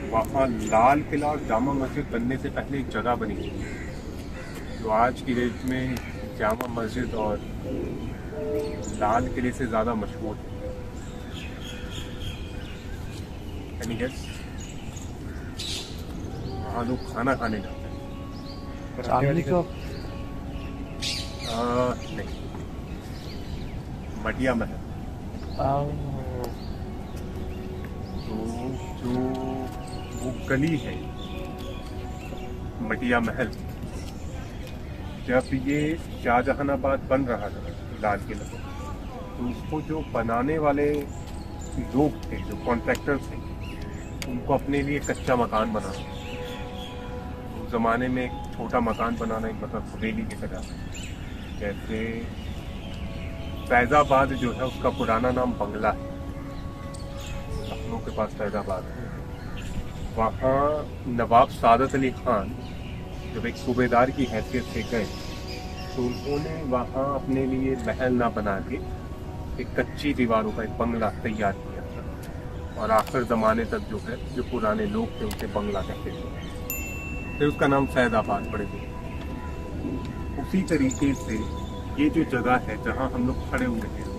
वहाँ लाल किला और जामा मस्जिद बनने से पहले एक जगह बनी थी जो आज की डेट में जामा मस्जिद और लाल किले से ज़्यादा मशहूर है। Any guess? वहाँ लोग खाना खाने जाते हैं। चांदनी चौक? नहीं, मटिया महल। तो जो वो गली है मटिया महल, जब ये शाहजहानाबाद बन रहा था लाल किला, तो उसको जो बनाने वाले लोग थे, जो कॉन्ट्रैक्टर थे, उनको अपने लिए कच्चा मकान बनाना। उस ज़माने में एक छोटा मकान बनाना एक मतलब हवेली की तरह। जैसे फैज़ाबाद जो है उसका पुराना नाम बंगला है, लखनऊ के पास फैज़ाबाद है। वहाँ नवाब सादत अली खान जब एक सूबेदार की हैसियत से गए तो उन्होंने वहाँ अपने लिए महल ना बना के एक कच्ची दीवारों का एक बंगला तैयार किया था, और आखिर ज़माने तक जो है जो पुराने लोग थे उसे बंगला कहते थे। फिर उसका नाम फैज़ाबाद पड़ गया। उसी तरीके से ये जो जगह है जहाँ हम लोग खड़े हुए हैं,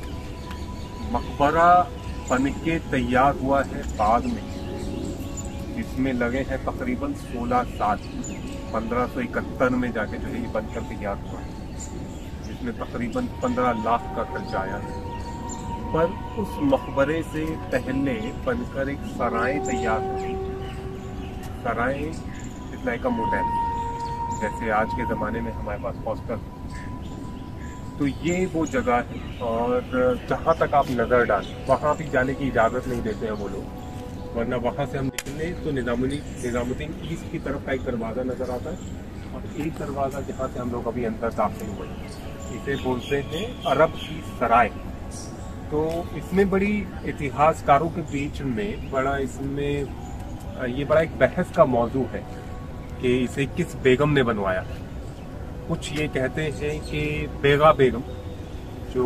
मकबरा बन के तैयार हुआ है बाद में, जिसमें लगे हैं तकरीबन 16 साल। 1571 में जाके जो है ये बनकर तैयार हुआ है, जिसमें तकरीबन 15 लाख का खर्चा आया है। पर उस मकबरे से पहले बनकर एक सराय तैयार हुई। सराय इज लाइक अ मोटेल, जैसे आज के ज़माने में हमारे पास हॉस्टल। तो ये वो जगह है, और जहाँ तक आप नज़र डालें वहाँ भी जाने की इजाज़त नहीं देते हैं वो लोग, वरना वहाँ से हम निकले तो निज़ामुद्दीन ईस्ट की तरफ का एक दरवाज़ा नज़र आता है, और एक दरवाज़ा जहाँ से हम लोग अभी अंदर दाखिल हुए, इसे बोलते हैं अरब की सराय। तो इसमें बड़ी इतिहासकारों के बीच में बड़ा ये बड़ा एक बहस का मौजू है कि इसे किस बेगम ने बनवाया। कुछ ये कहते हैं कि बेगा बेगम, जो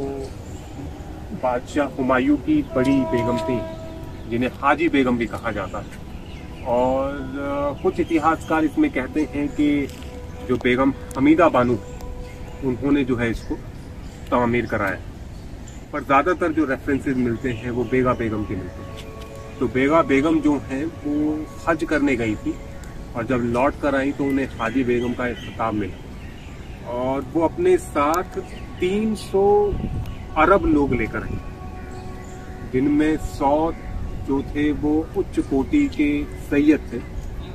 बादशाह हुमायूं की बड़ी बेगम थी, जिन्हें हाजी बेगम भी कहा जाता है। और कुछ इतिहासकार इसमें कहते हैं कि जो बेगम हमीदा बानू, उन्होंने जो है इसको तामीर कराया। पर ज़्यादातर जो रेफरेंसेस मिलते हैं वो बेगा बेगम के मिलते हैं। तो बेगा बेगम जो हैं वो हज करने गई थी, और जब लौट कर आई तो उन्हें हाजी बेगम का एक खिताब मिला, और वो अपने साथ 300 अरब लोग लेकर आई, जिनमें 100 जो थे वो उच्च कोटि के सैयद थे,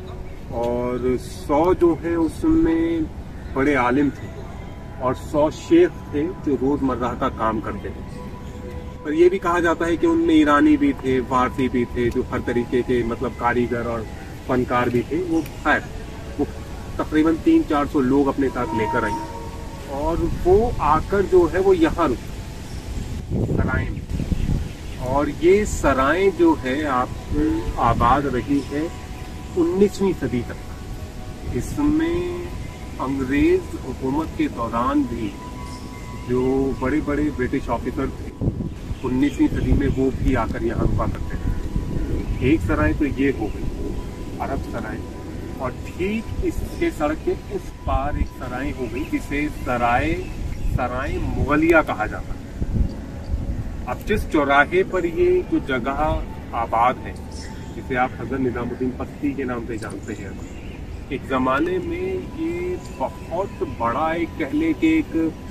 और 100 जो है उसमें बड़े आलिम थे, और 100 शेख थे जो रोजमर्रा का काम करते थे। पर यह भी कहा जाता है कि उनमें ईरानी भी थे, फारसी भी थे, जो हर तरीके के मतलब कारीगर और फनकार भी थे। वो खैर वो तकरीबन 300-400 लोग अपने साथ लेकर आई, और वो आकर जो है वो यहाँ रुके सराय में। और ये सराय जो है आपको आबाद रही है 19वीं सदी तक। इसमें अंग्रेज हुकूमत के दौरान भी जो बड़े बड़े ब्रिटिश ऑफिसर थे 19वीं सदी में, वो भी आकर यहाँ रुका करते थे। एक सराय तो ये हो गई अरब सराय, और ठीक इसके सड़क के उस पार एक सराय हो गई जिसे सराय मुगलिया कहा जाता है। अब जिस चौराहे पर ये जो जगह आबाद है, जिसे आप हज़रत निज़ामुद्दीन पश्ती के नाम से जानते हैं, एक ज़माने में ये बहुत बड़ा एक कह लें कि एक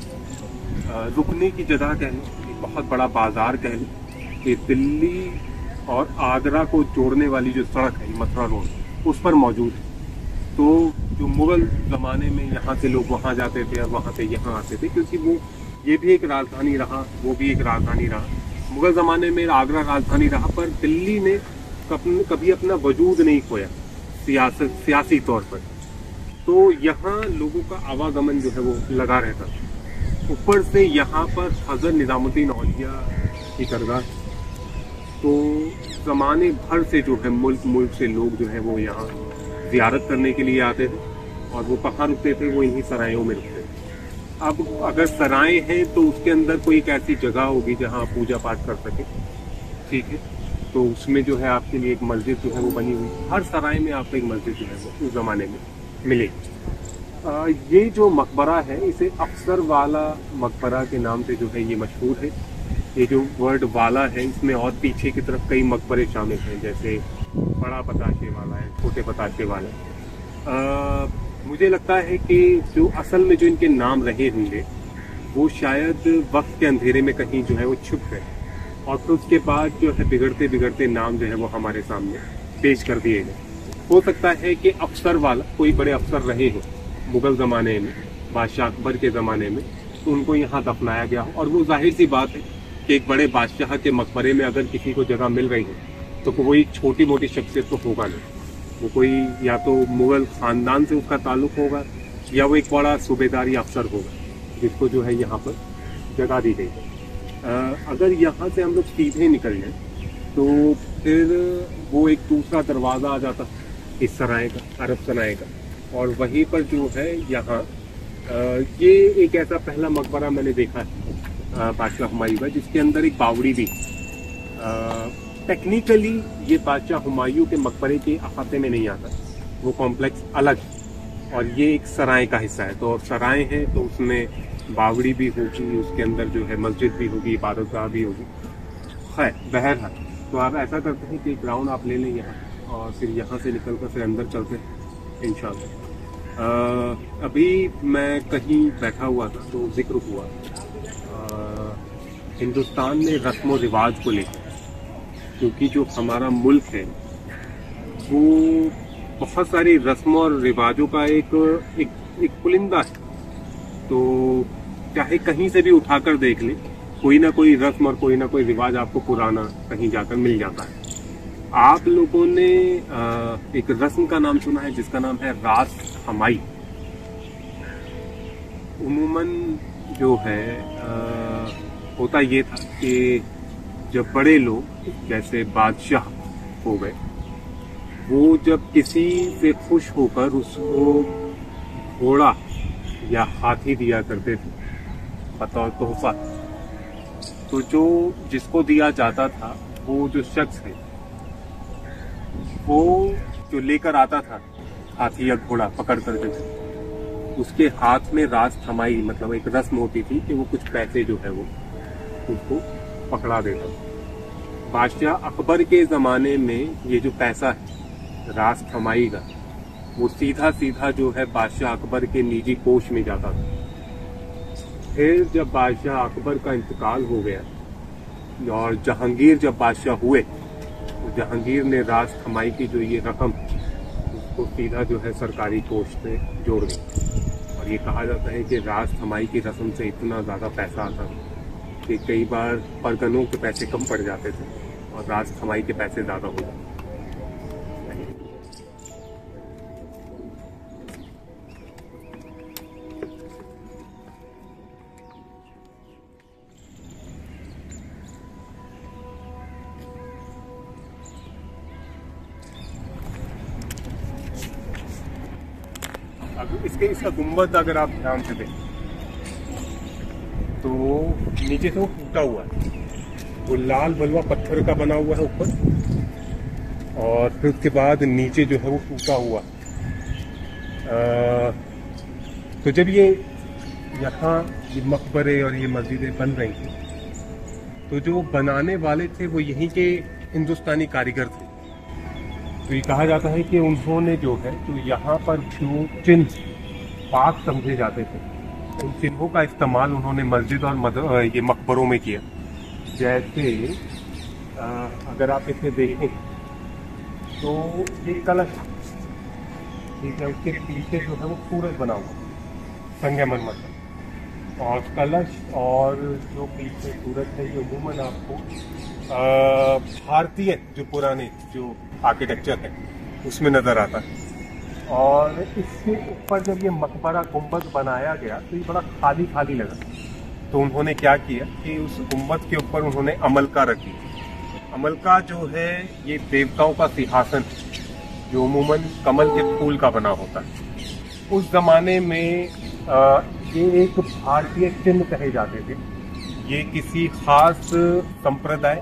रुकने की जगह कह लें, एक बहुत बड़ा बाजार कह लें, कि दिल्ली और आगरा को जोड़ने वाली जो सड़क है मथुरा रोड, उस पर मौजूद है। तो जो मुग़ल ज़माने में यहाँ से लोग वहाँ जाते थे और वहाँ से यहाँ आते थे, क्योंकि वो ये भी एक राजधानी रहा, वो भी एक राजधानी रहा। मुग़ल ज़माने में आगरा राजधानी रहा, पर दिल्ली ने कभी अपना वजूद नहीं खोया सियासी तौर पर। तो यहाँ लोगों का आवागमन जो है वो लगा रहता था। ऊपर से यहाँ पर हज़रत निज़ामुद्दीन औलिया की दरगाह, तो ज़माने भर से जो है मुल्क से लोग जो है वो यहाँ ज़ियारत करने के लिए आते थे, और वो कहाँ रुकते थे, वो इन्हीं सरायों में रुकते थे। अब अगर सराय है तो उसके अंदर कोई एक ऐसी जगह होगी जहाँ आप पूजा पाठ कर सकें, ठीक है। तो उसमें जो है आपके लिए एक मस्जिद जो है वो बनी हुई। हर सराय में आपको एक मस्जिद जो है वो उस ज़माने में मिलेगी। ये जो मकबरा है इसे अफसर वाला मकबरा के नाम से जो है ये मशहूर है। ये जो वर्ड वाला है इसमें और पीछे की तरफ कई मकबरे शामिल हैं, जैसे बड़ा बताशे वाला है, छोटे बताशे वाला है। मुझे लगता है कि जो असल में जो इनके नाम रहे होंगे वो शायद वक्त के अंधेरे में कहीं जो है वो छुप गए और फिर उसके बाद जो है बिगड़ते बिगड़ते नाम जो है वो हमारे सामने पेश कर दिए गए। हो सकता है कि अफसर वाला कोई बड़े अफसर रहे हो मुगल ज़माने में, बादशाह अकबर के ज़माने में, तो उनको यहाँ दफनाया गया हो। और वो जाहिर सी बात है कि एक बड़े बादशाह के मकबरे में अगर किसी को जगह मिल रही है तो कोई छोटी मोटी शख्सियत तो होगा नहीं। वो कोई या तो मुगल ख़ानदान से उसका ताल्लुक़ होगा या वो एक बड़ा सूबेदारी अफसर होगा जिसको जो है यहाँ पर जगह दी गई है। अगर यहाँ से हम लोग सीधे निकल जाएँ तो फिर वो एक दूसरा दरवाज़ा आ जाता इस सराय का, अरब सराय का, और वहीं पर जो है यहाँ ये एक ऐसा पहला मकबरा मैंने देखा है बादशाह हुमायूं का जिसके अंदर एक बावड़ी भी। टेक्निकली ये बादशाह हुमायूं के मकबरे के अहाते में नहीं आता, वो कॉम्प्लेक्स अलग है और ये एक सराय का हिस्सा है। तो सराय है तो उसमें बावड़ी भी होगी, उसके अंदर जो है मस्जिद भी होगी, इबादतगाह भी होगी। है बहरहाल, तो आप ऐसा करते हैं कि ग्राउंड आप ले लें यहाँ और फिर यहाँ से निकल कर फिर अंदर चलते हैं इंशाअल्लाह। अभी मैं कहीं बैठा हुआ था तो जिक्र हुआ हिंदुस्तान में रस्म व रिवाज को लेकर, क्योंकि जो हमारा मुल्क है वो बहुत सारी रस्म और रिवाजों का एक पुलिंदा है। तो चाहे कहीं से भी उठाकर देख ले, कोई ना कोई रस्म और कोई ना कोई रिवाज आपको पुराना कहीं जाकर मिल जाता है। आप लोगों ने एक रस्म का नाम सुना है जिसका नाम है रास हमाई। उम्मन जो है होता ये था कि जब बड़े लोग जैसे बादशाह हो गए, वो जब किसी से खुश होकर उसको घोड़ा या हाथी दिया करते थे बतौर तोहफा, तो जो जिसको दिया जाता था वो जो शख्स है वो जो लेकर आता था हाथी या घोड़ा पकड़ कर के, उसके हाथ में रास थमाई, मतलब एक रस्म होती थी कि वो कुछ पैसे जो है वो उसको पकड़ा देता। बादशाह अकबर के ज़माने में ये जो पैसा है रास थमाई का, वो सीधा सीधा जो है बादशाह अकबर के निजी कोष में जाता था। फिर जब बादशाह अकबर का इंतकाल हो गया और जहांगीर जब बादशाह हुए तो जहांगीर ने रास थमाई की जो ये रकम उसको सीधा जो है सरकारी कोष से जोड़ दी। और ये कहा जाता है कि रास थमाई की रस्म से इतना ज़्यादा पैसा आता कि कई बार परगनों के पैसे कम पड़ जाते थे और रास थमाई के पैसे ज़्यादा हो जाते। इसका गुंबद अगर आप ध्यान से देखें तो नीचे से वो टूटा हुआ है, वो लाल बलुआ पत्थर का बना हुआ है ऊपर, और फिर उसके बाद नीचे जो है वो टूटा हुआ। तो जब ये यहाँ ये मकबरे और ये मस्जिदें बन रही थी तो जो बनाने वाले थे वो यहीं के हिंदुस्तानी कारीगर थे। तो ये कहा जाता है कि उन्होंने जो है तो यहाँ पर जो चिन्ह पाक समझे जाते थे उन चिन्हों का इस्तेमाल उन्होंने मस्जिद और ये मकबरों में किया। जैसे अगर आप इसे देखें तो ये कलश, ठीक है, उसके पीछे जो है वो सूरज बना हुआ संगमरमर का, और कलश और जो पीछे सूरज है ये अमूमन आपको भारतीय जो पुराने जो आर्किटेक्चर है उसमें नजर आता है। और इसके ऊपर जब ये मकबरा गुंबद बनाया गया तो ये बड़ा खाली खाली लगा, तो उन्होंने क्या किया कि उस गुंबद के ऊपर उन्होंने अमलका रखी। अमलका जो है ये देवताओं का सिंहासन जो अमूमन कमल के फूल का बना होता है। उस जमाने में ये एक भारतीय चिन्ह कहे जाते थे। ये किसी खास संप्रदाय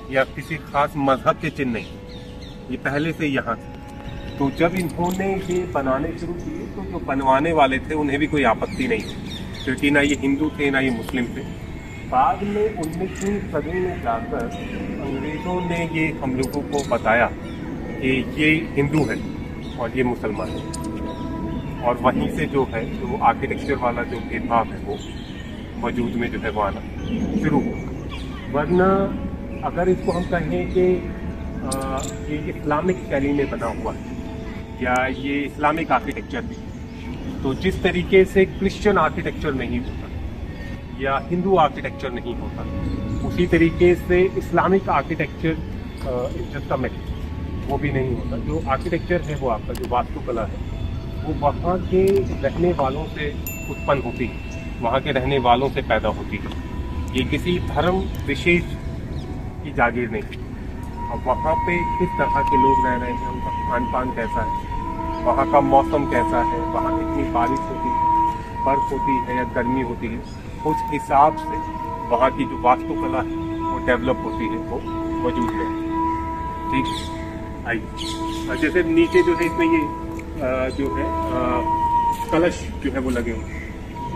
या किसी खास मजहब के चिन्ह नहीं, ये पहले से यहाँ थे। तो जब इन्होंने ये बनाने शुरू किए तो जो बनवाने वाले थे उन्हें भी कोई आपत्ति नहीं थी, क्योंकि ना ये हिंदू थे ना ये मुस्लिम थे। बाद में 19वीं सदी में जाकर अंग्रेजों ने ये हम लोगों को बताया कि ये हिंदू है और ये मुसलमान है, और वहीं से जो है जो आर्किटेक्चर वाला जो भेदभाव है वो वजूद में जो है वो आना शुरू हुआ। वरना अगर इसको हम कहें कि ये इस्लामिक शैली में बना हुआ है या ये इस्लामिक आर्किटेक्चर है, तो जिस तरीके से क्रिश्चियन आर्किटेक्चर नहीं होता या हिंदू आर्किटेक्चर नहीं होता, उसी तरीके से इस्लामिक आर्किटेक्चर जस्ट वो भी नहीं होता। जो आर्किटेक्चर है वो आपका जो वास्तुकला है वो वहाँ के रहने वालों से उत्पन्न होती है, वहाँ के रहने वालों से पैदा होती है। ये किसी धर्म विशेष की जागीर नहीं। अब वहाँ पे किस तरह के लोग रह रहे हैं, उनका खान पान कैसा है, वहाँ का मौसम कैसा है, वहाँ कितनी बारिश होती है, बर्फ होती है या गर्मी होती है, उस हिसाब से वहाँ की जो वास्तुकला है वो डेवलप होती है, वो वजूद में। ठीक, आइए जैसे नीचे जो है इसमें ये जो है कलश जो है वो लगे हुए हैं,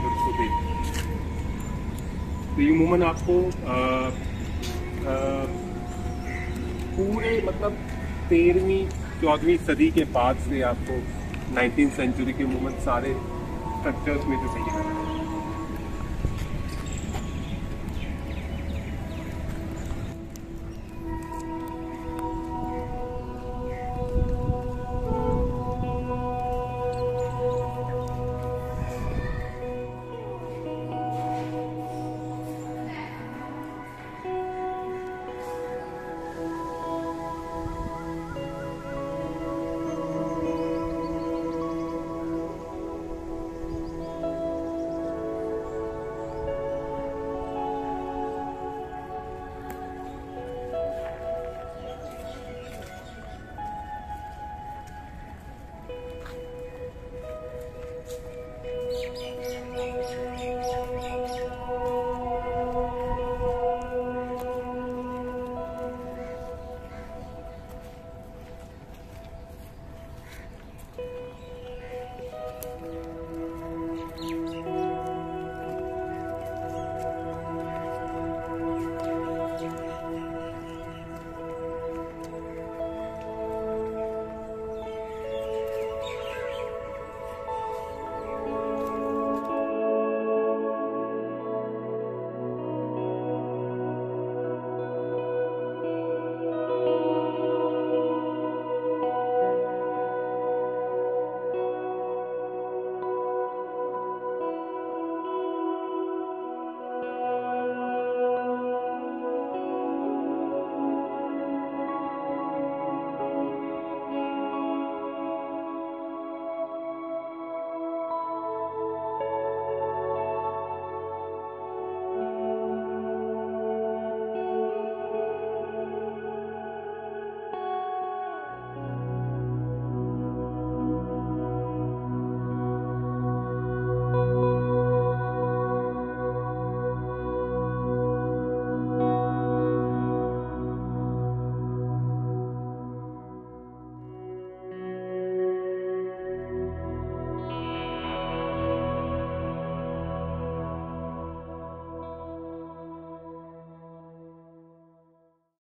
तो ये उमूमन आपको पूरे मतलब 13वीं 14वीं सदी के बाद से आपको 19th सेंचुरी के उमूमन सारे स्ट्रक्चर्स में जो है